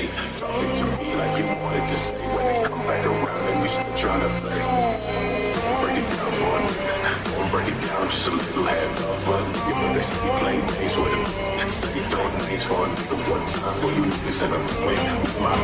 say. Talking to me like you wanted to stay. When they come back around and we still trying to play. Break it down for a minute. Don't break it down, just a little hand off for a nigga. But they steady playing games with him. Steady throwing names for a nigga. One time for you niggas and I'm away with my